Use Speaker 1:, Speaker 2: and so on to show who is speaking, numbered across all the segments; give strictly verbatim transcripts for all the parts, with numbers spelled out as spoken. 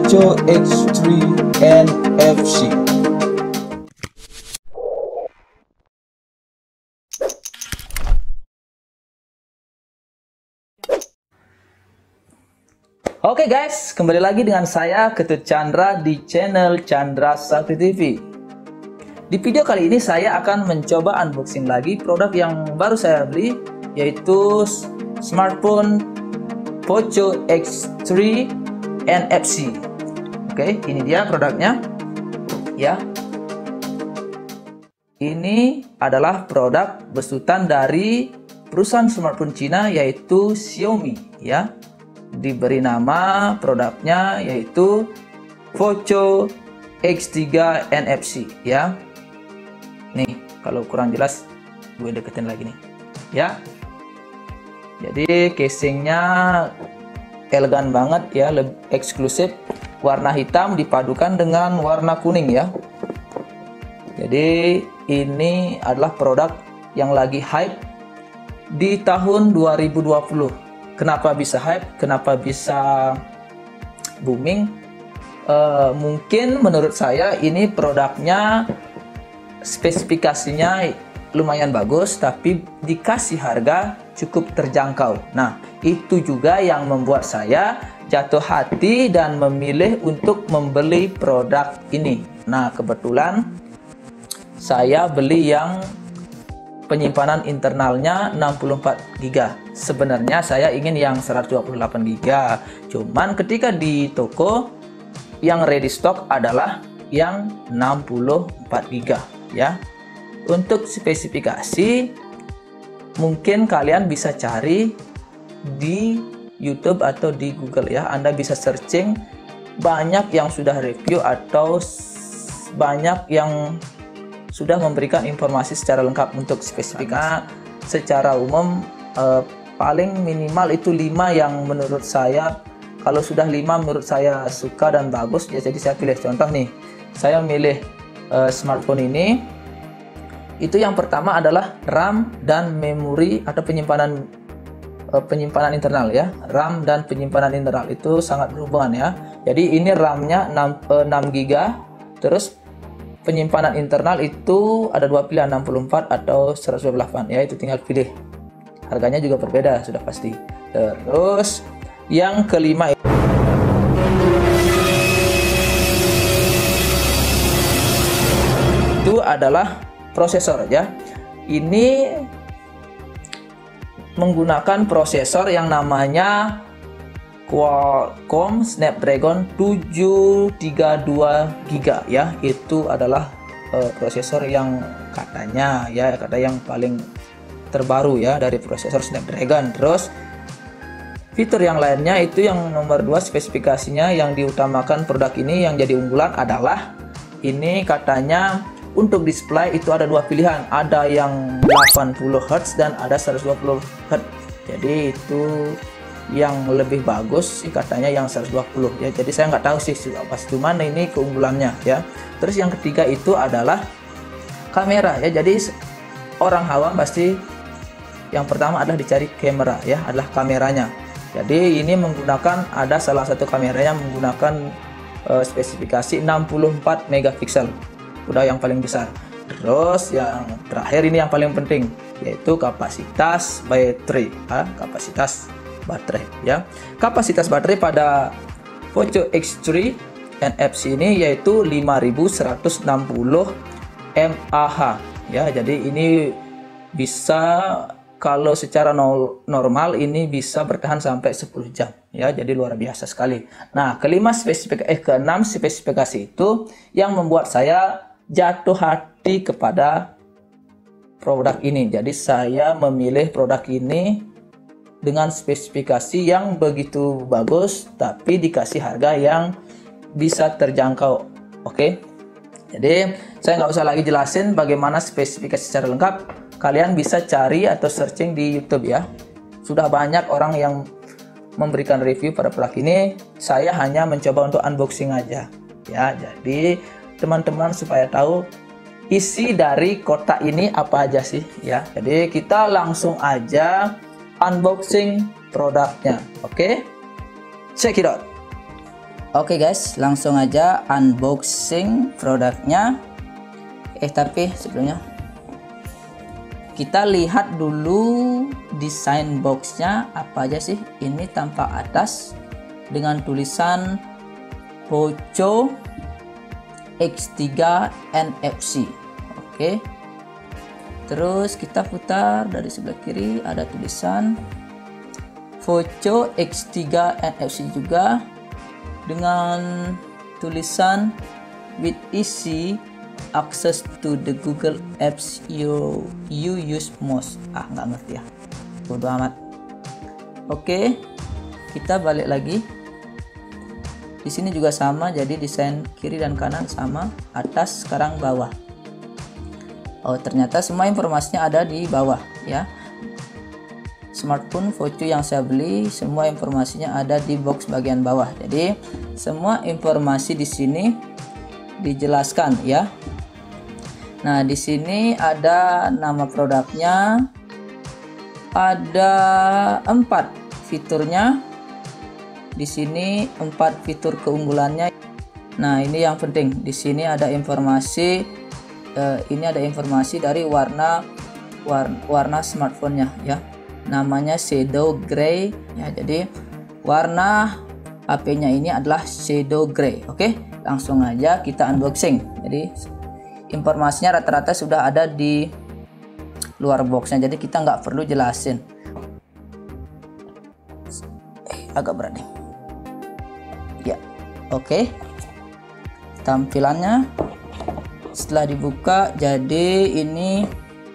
Speaker 1: Voco X tiga N F C. Oke guys, kembali lagi dengan saya Ketut Chandra di channel Chandra Sakti T V. Di video kali ini saya akan mencoba unboxing lagi produk yang baru saya beli, yaitu smartphone Voco X tiga N F C. Oke, ini dia produknya. Ya. Ini adalah produk besutan dari perusahaan smartphone Cina, yaitu Xiaomi, ya. Diberi nama produknya yaitu Voco X tiga N F C, ya. Nih, kalau kurang jelas gue deketin lagi nih, ya. Jadi casingnya elegan banget ya, lebih eksklusif, warna hitam dipadukan dengan warna kuning, ya. Jadi ini adalah produk yang lagi hype di tahun dua ribu dua puluh. Kenapa bisa hype? Kenapa bisa booming? Uh, mungkin menurut saya ini produknya spesifikasinya lumayan bagus, tapi dikasih harga cukup terjangkau. Nah, itu juga yang membuat saya jatuh hati dan memilih untuk membeli produk ini. Nah, kebetulan saya beli yang penyimpanan internalnya enam puluh empat giga. Sebenarnya saya ingin yang seratus dua puluh delapan giga. Cuman ketika di toko yang ready stock adalah yang enam puluh empat giga, ya. Untuk spesifikasi mungkin kalian bisa cari di YouTube atau di Google, ya. Anda bisa searching, banyak yang sudah review atau banyak yang sudah memberikan informasi secara lengkap untuk spesifikasi. Secara umum eh, paling minimal itu lima yang menurut saya, kalau sudah lima menurut saya suka dan bagus, ya jadi saya pilih. Contoh nih, saya milih eh, smartphone ini. Itu yang pertama adalah RAM dan memori atau penyimpanan eh, penyimpanan internal, ya. RAM dan penyimpanan internal itu sangat berhubungan, ya. Jadi ini RAM-nya enam giga, terus penyimpanan internal itu ada dua pilihan, enam puluh empat atau seratus dua puluh delapan, ya. Itu tinggal pilih. Harganya juga berbeda, sudah pasti. Terus yang kelima itu adalah prosesor, ya. Ini menggunakan prosesor yang namanya Qualcomm Snapdragon tujuh tiga dua giga, ya. Itu adalah uh, prosesor yang katanya, ya, kata yang paling terbaru, ya, dari prosesor Snapdragon. Terus fitur yang lainnya itu yang nomor dua, spesifikasinya yang diutamakan produk ini yang jadi unggulan adalah ini katanya untuk display itu ada dua pilihan, ada yang delapan puluh hertz dan ada seratus dua puluh hertz. Jadi itu yang lebih bagus sih katanya yang seratus dua puluh, ya. Jadi saya nggak tahu sih pas, cuman ini keunggulannya, ya. Terus yang ketiga itu adalah kamera, ya. Jadi orang awam pasti yang pertama adalah dicari kamera, ya, adalah kameranya. Jadi ini menggunakan, ada salah satu kameranya menggunakan uh, spesifikasi enam puluh empat megapiksel, udah yang paling besar. Terus yang terakhir ini yang paling penting, yaitu kapasitas baterai, ya, kapasitas baterai, ya. Kapasitas baterai pada Voco X tiga N F C ini yaitu lima ribu seratus enam puluh mAh, ya. Jadi ini bisa, kalau secara normal ini bisa bertahan sampai sepuluh jam, ya. Jadi luar biasa sekali. Nah, kelima spesifikasi eh keenam spesifikasi itu yang membuat saya jatuh hati kepada produk ini. Jadi saya memilih produk ini dengan spesifikasi yang begitu bagus, tapi dikasih harga yang bisa terjangkau. Oke, jadi saya nggak usah lagi jelasin bagaimana spesifikasi secara lengkap. Kalian bisa cari atau searching di YouTube, ya. Sudah banyak orang yang memberikan review pada produk ini. Saya hanya mencoba untuk unboxing aja, ya. Jadi teman-teman supaya tahu isi dari kotak ini apa aja sih, ya. Jadi kita langsung aja unboxing produknya. Oke, check it out. Oke guys, langsung aja unboxing produknya. Eh tapi sebelumnya kita lihat dulu desain boxnya apa aja sih. Ini tampak atas dengan tulisan Voco X tiga N F C. Oke, terus kita putar dari sebelah kiri, ada tulisan Voco X tiga N F C juga dengan tulisan with easy access to the Google Apps you you use most. Ah, nggak ngerti ya, bodo amat. Oke, kita balik lagi. Di sini juga sama, jadi desain kiri dan kanan sama, atas sekarang bawah. Oh, ternyata semua informasinya ada di bawah ya. Smartphone Voco yang saya beli, semua informasinya ada di box bagian bawah. Jadi semua informasi di sini dijelaskan ya. Nah, di sini ada nama produknya, ada empat fiturnya. Di sini empat fitur keunggulannya. Nah, ini yang penting. Di sini ada informasi. Eh, ini ada informasi dari warna warna, warna smartphone-nya ya. Namanya shadow gray ya. Jadi warna H P-nya ini adalah shadow gray. Oke, langsung aja kita unboxing. Jadi informasinya rata-rata sudah ada di luar boxnya, jadi kita nggak perlu jelasin. Eh, agak berat nih ya. Oke, tampilannya setelah dibuka, jadi ini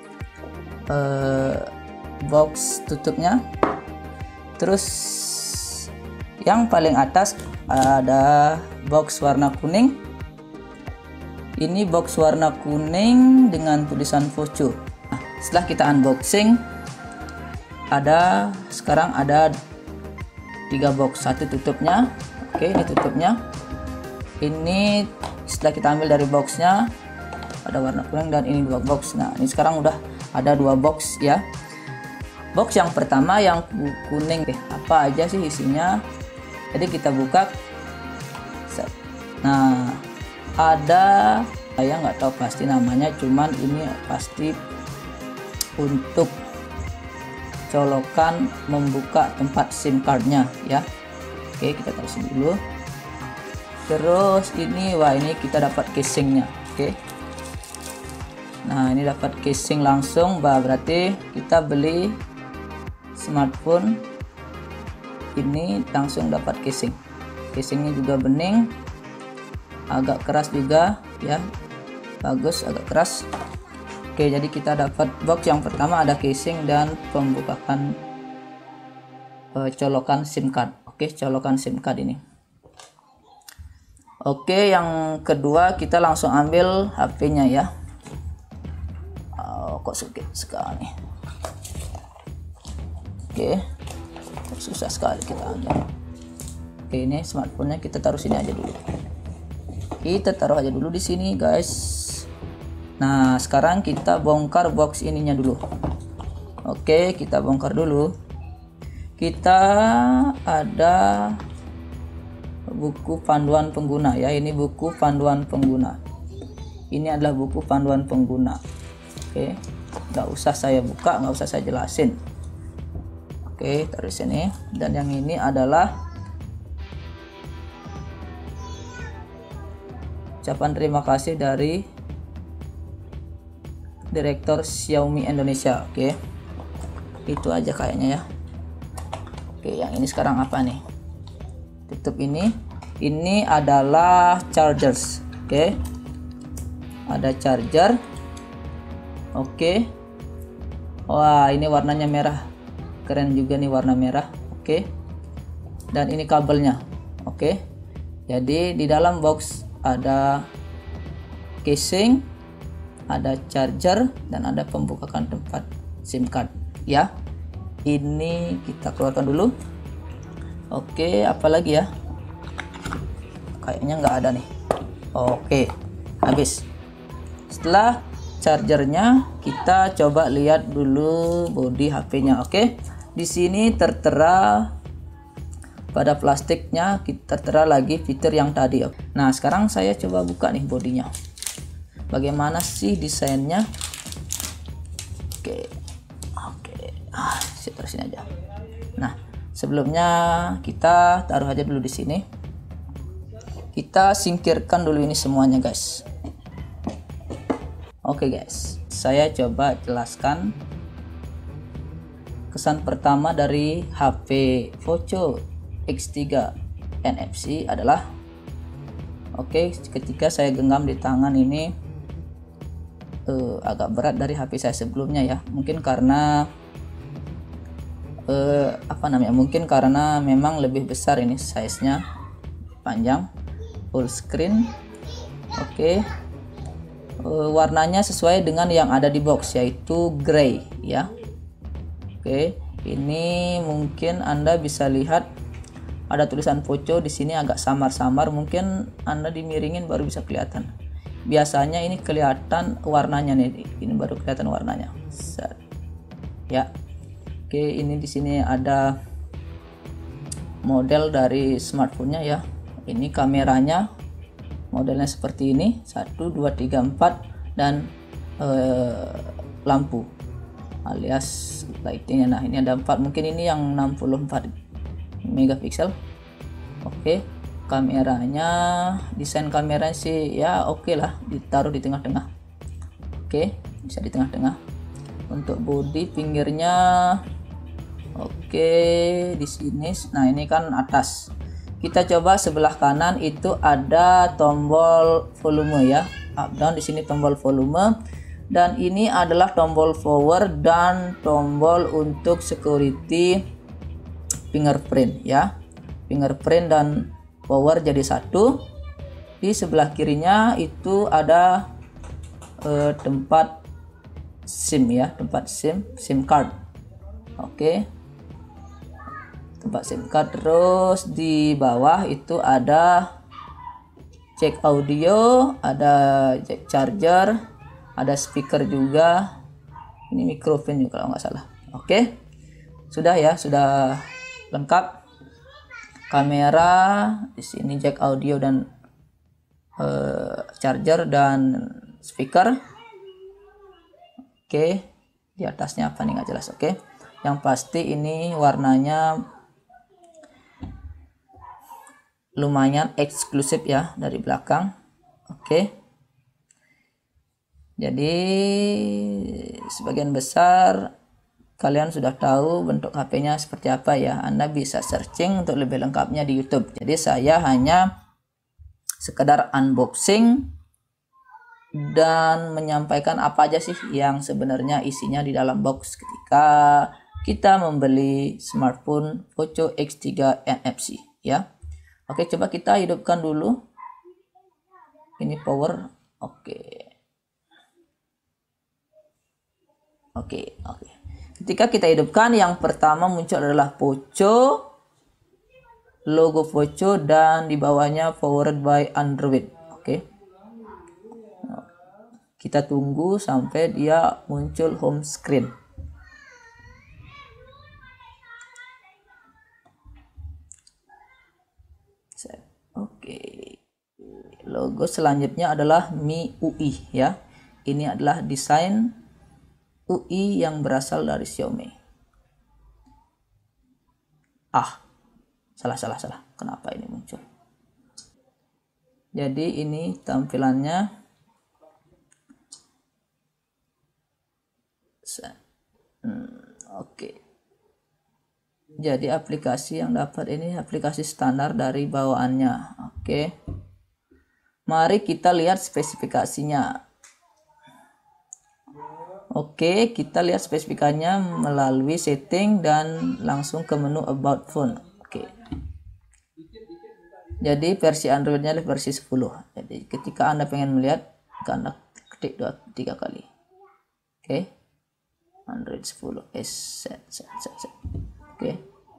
Speaker 1: eh, box tutupnya. Terus yang paling atas ada box warna kuning. Ini box warna kuning dengan tulisan Voco. Nah, setelah kita unboxing, ada sekarang ada tiga box. Satu tutupnya. Oke, ini tutupnya. Ini setelah kita ambil dari boxnya, ada warna kuning, dan ini dua box. Nah, ini sekarang udah ada dua box ya. Box yang pertama yang kuning, eh, apa aja sih isinya? Jadi kita buka. Nah, ada, saya nggak tahu pasti namanya, cuman ini pasti untuk colokan membuka tempat SIM cardnya ya. Oke, kita taruh sini dulu. Terus ini, wah ini kita dapat casingnya. Oke, nah ini dapat casing langsung, bah berarti kita beli smartphone ini langsung dapat casing. Casingnya juga bening, agak keras juga ya, bagus, agak keras. Oke, jadi kita dapat box yang pertama ada casing dan pembukaan uh, colokan SIM card. Oke, colokan SIM card ini. Oke, yang kedua kita langsung ambil H P-nya ya. Oh, kok sulit sekali. Oke, susah sekali kita ambil. Oke, ini smartphone-nya kita taruh sini aja dulu. Kita taruh aja dulu di sini, guys. Nah, sekarang kita bongkar box ininya dulu. Oke, kita bongkar dulu. Kita ada buku panduan pengguna ya. Ini buku panduan pengguna. Ini adalah buku panduan pengguna. Oke, nggak usah saya buka, nggak usah saya jelasin. Oke, taruh sini. Dan yang ini adalah ucapan terima kasih dari Direktur Xiaomi Indonesia. Oke, itu aja kayaknya ya. Oke, yang ini sekarang apa nih? Tutup ini. Ini adalah chargers. Oke, ada charger. Oke, wah ini warnanya merah, keren juga nih warna merah. Oke, dan ini kabelnya. Oke, jadi di dalam box ada casing, ada charger, dan ada pembukaan tempat SIM card ya. Ini kita keluarkan dulu. Oke, apalagi ya, kayaknya nggak ada nih. Oke, habis. Setelah chargernya, kita coba lihat dulu bodi H P-nya. Oke, di sini tertera pada plastiknya kita tertera lagi fitur yang tadi. Nah, sekarang saya coba buka nih bodinya. Bagaimana sih desainnya? Oke. Oke. Ah, saya taruh sini aja. Nah, sebelumnya kita taruh aja dulu di sini. Kita singkirkan dulu ini semuanya, guys. Oke, guys. Saya coba jelaskan kesan pertama dari H P Voco X tiga N F C adalah, oke, ketika saya genggam di tangan ini uh, agak berat dari H P saya sebelumnya ya. Mungkin karena uh, apa namanya? Mungkin karena memang lebih besar ini size-nya, panjang, full screen. Oke. Uh, warnanya sesuai dengan yang ada di box, yaitu gray ya. Oke, ini mungkin Anda bisa lihat ada tulisan Voco di sini agak samar-samar, mungkin Anda dimiringin baru bisa kelihatan. Biasanya ini kelihatan warnanya nih, ini baru kelihatan warnanya. Set. Ya. Oke, ini di sini ada model dari smartphone-nya ya. Ini kameranya, modelnya seperti ini, satu dua tiga empat, dan eh, lampu alias lightingnya. Nah, ini ada empat, mungkin ini yang enam puluh empat megapiksel. Oke, kameranya, desain kameranya sih ya oke lah, ditaruh di tengah-tengah. Oke, bisa di tengah-tengah. Untuk body pinggirnya, oke, di sini. Nah, ini kan atas. Kita coba sebelah kanan, itu ada tombol volume ya, up down. Di sini tombol volume, dan ini adalah tombol power dan tombol untuk security fingerprint ya. Fingerprint dan power jadi satu. Di sebelah kirinya itu ada eh, tempat SIM ya, tempat SIM, SIM card. Oke. Tempat SIM card. Terus di bawah itu ada jack audio, ada jack charger, ada speaker juga. Ini microphone juga kalau nggak salah. Oke, sudah ya, sudah lengkap. Kamera di sini, jack audio dan uh, charger dan speaker. Oke, di atasnya apa nih nggak jelas. Oke, yang pasti ini warnanya lumayan eksklusif ya dari belakang. Oke, jadi sebagian besar kalian sudah tahu bentuk H P-nya seperti apa ya. Anda bisa searching untuk lebih lengkapnya di YouTube. Jadi saya hanya sekedar unboxing dan menyampaikan apa aja sih yang sebenarnya isinya di dalam box ketika kita membeli smartphone Voco X tiga N F C ya. Oke, coba kita hidupkan dulu. Ini power. Oke. Oke, oke. Ketika kita hidupkan, yang pertama muncul adalah Voco, logo Voco, dan di bawahnya powered by Android. Oke. Kita tunggu sampai dia muncul home screen. Oke, logo selanjutnya adalah M I U I ya. Ini adalah desain U I yang berasal dari Xiaomi. Ah, salah salah salah. Kenapa ini muncul? Jadi ini tampilannya. Hmm, Oke. Jadi aplikasi yang dapat ini aplikasi standar dari bawaannya. Oke. Mari kita lihat spesifikasinya. Oke, kita lihat spesifikasinya melalui setting dan langsung ke menu about phone. Oke. Jadi versi Androidnya adalah versi sepuluh. Jadi ketika Anda pengen melihat, Anda ketik dua tiga kali. Oke. Android sepuluh. Eh, set, set, set, set. Oke.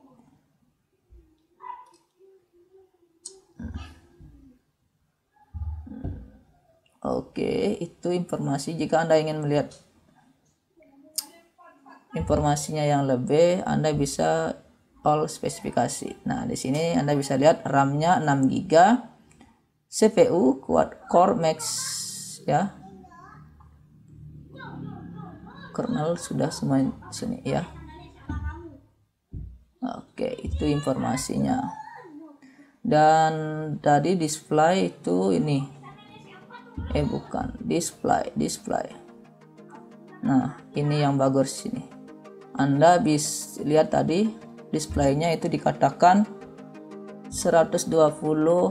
Speaker 1: Oke, itu informasi. Jika Anda ingin melihat informasinya yang lebih, Anda bisa all spesifikasi. Nah, di sini Anda bisa lihat RAM-nya enam giga, C P U Quad Core Max ya. Kernel sudah semua sini ya. Oke, itu informasinya. Dan tadi display itu ini. Eh bukan, display, display. Nah, ini yang bagus sini. Anda bisa lihat tadi displaynya itu dikatakan seratus dua puluh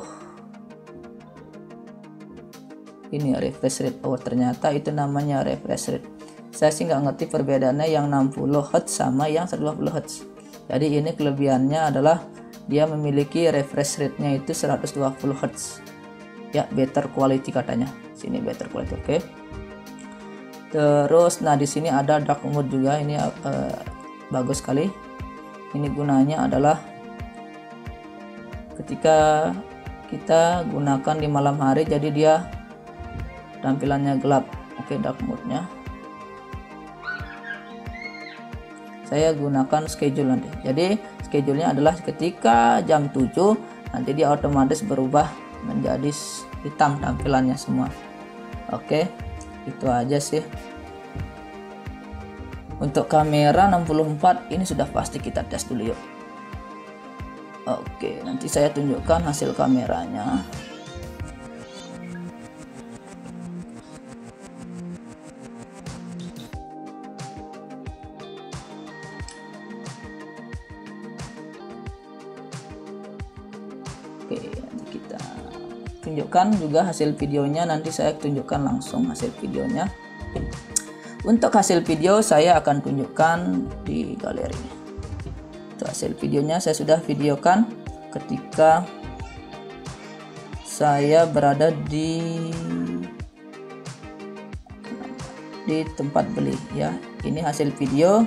Speaker 1: ini refresh rate. Oh, ternyata itu namanya refresh rate. Saya sih nggak ngerti perbedaannya yang enam puluh hertz sama yang seratus dua puluh hertz. Jadi ini kelebihannya adalah dia memiliki refresh rate-nya itu seratus dua puluh hertz. Ya, better quality katanya. Sini better quality, oke. Okay. Terus nah di sini ada dark mode juga, ini uh, bagus sekali. Ini gunanya adalah ketika kita gunakan di malam hari, jadi dia tampilannya gelap. Oke, okay, dark mode-nya. Saya gunakan schedule nanti. Jadi schedule-nya adalah ketika jam tujuh nanti dia otomatis berubah menjadi hitam tampilannya semua. Oke, itu aja sih. Untuk kamera enam puluh empat ini sudah pasti kita tes dulu yuk. Oke, nanti saya tunjukkan hasil kameranya. Oke, nanti kita tunjukkan juga hasil videonya. Nanti saya tunjukkan langsung hasil videonya. Untuk hasil video saya akan tunjukkan di galeri. Untuk hasil videonya saya sudah videokan ketika saya berada di di tempat beli ya. Ini hasil video.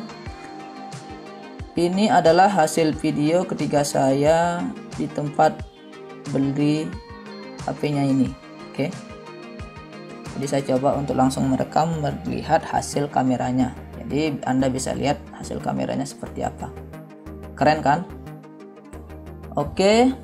Speaker 1: Ini adalah hasil video ketika saya di tempat beli H P-nya ini. Oke. Jadi saya coba untuk langsung merekam, melihat hasil kameranya. Jadi Anda bisa lihat hasil kameranya seperti apa. Keren kan? Oke.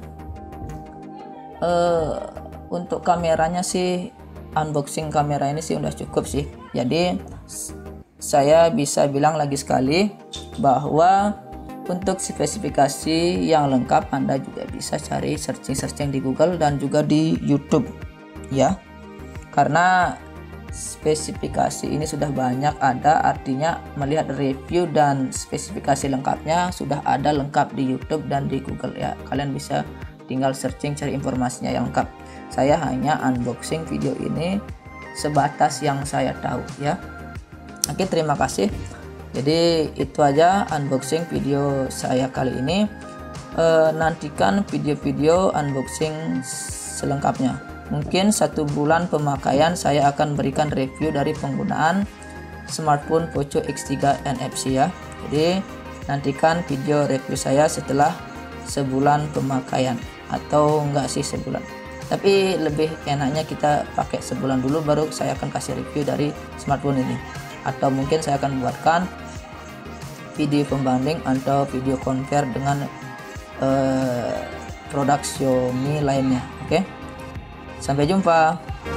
Speaker 1: Uh, untuk kameranya sih, unboxing kamera ini sih udah cukup sih. Jadi saya bisa bilang lagi sekali bahwa untuk spesifikasi yang lengkap Anda juga bisa cari searching-searching di Google dan juga di YouTube ya. Karena spesifikasi ini sudah banyak ada, artinya melihat review dan spesifikasi lengkapnya sudah ada lengkap di YouTube dan di Google ya. Kalian bisa tinggal searching cari informasinya yang lengkap. Saya hanya unboxing video ini sebatas yang saya tahu ya. Oke, terima kasih. Jadi itu aja unboxing video saya kali ini. E, nantikan video-video unboxing selengkapnya. Mungkin satu bulan pemakaian saya akan berikan review dari penggunaan smartphone Poco X tiga N F C ya. Jadi nantikan video review saya setelah sebulan pemakaian, atau enggak sih sebulan, tapi lebih enaknya kita pakai sebulan dulu baru saya akan kasih review dari smartphone ini. Atau mungkin saya akan buatkan video pembanding atau video compare dengan uh, produk Xiaomi lainnya. Oke, sampai jumpa.